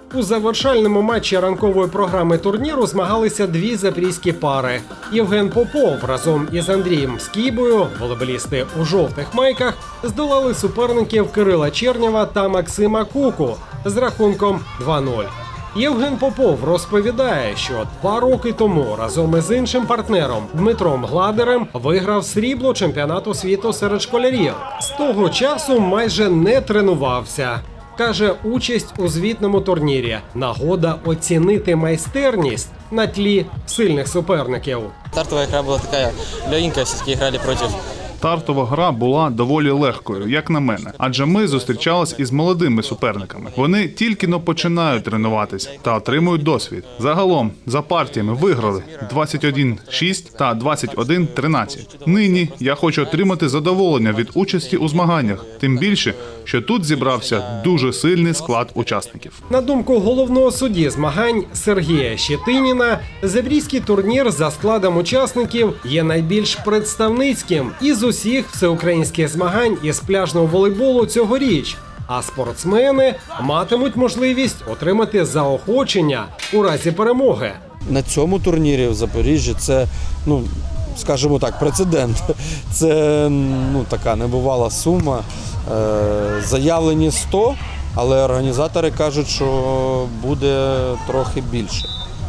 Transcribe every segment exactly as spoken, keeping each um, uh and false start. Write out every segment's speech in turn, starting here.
У завершальному матчі ранкової програми турніру змагалися дві запорізькі пари. Євген Попов разом із Андрієм Скібою, волейболісти у жовтих майках, здолали суперників Кирила Чернєва та Максима Куку з рахунком два нуль. Євген Попов розповідає, що два роки тому разом із іншим партнером Дмитром Гладерем виграв срібло чемпіонату світу серед школярів. З того часу майже не тренувався. Каже, участь у звітному турнірі – нагода оцінити майстерність на тлі сильних суперників. Стартова гра була така легенька, все-таки грали проти. Стартова гра була доволі легкою, як на мене, адже ми зустрічались із молодими суперниками. Вони тільки-но починають тренуватись та отримують досвід. Загалом, за партіями виграли двадцять один шість та двадцять один тринадцять. Нині я хочу отримати задоволення від участі у змаганнях, тим більше, що тут зібрався дуже сильний склад учасників. На думку головного судді змагань Сергія Щетиніна, запорізький турнір за складом учасників є найбільш представницьким із усіх всеукраїнських змагань із пляжного волейболу цьогоріч, а спортсмени матимуть можливість отримати заохочення у разі перемоги. На цьому турнірі в Запоріжжі це, ну, скажімо так, прецедент. Це, ну, така небувала сума. Е, заявлені сто, але організатори кажуть, що буде трохи більше.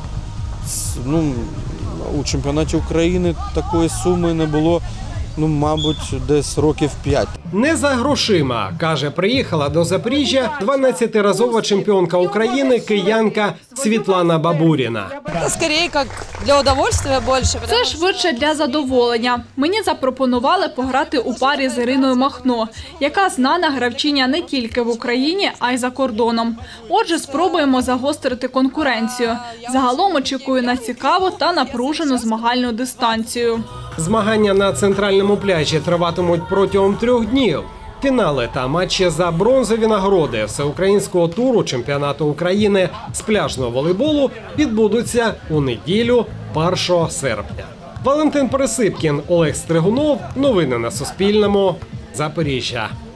Ну, у чемпіонаті України такої суми не було, ну, мабуть, десь років п'ять. Не за грошима, каже, приїхала до Запоріжжя дванадцятиразова чемпіонка України киянка Світлана Бабуріна. Скоріше, як для удовольствия більше. Це швидше для задоволення. Мені запропонували пограти у парі з Іриною Махно, яка знана гравчиня не тільки в Україні, а й за кордоном. Отже, спробуємо загострити конкуренцію. Загалом очікую на цікаву та напружену змагальну дистанцію. Змагання на центральному пляжі триватимуть протягом трьох днів. Фінали та матчі за бронзові нагороди всеукраїнського туру чемпіонату України з пляжного волейболу відбудуться у неділю, першого серпня. Валентин Пересипкін, Олег Стригунов. Новини на Суспільному. Запоріжжя.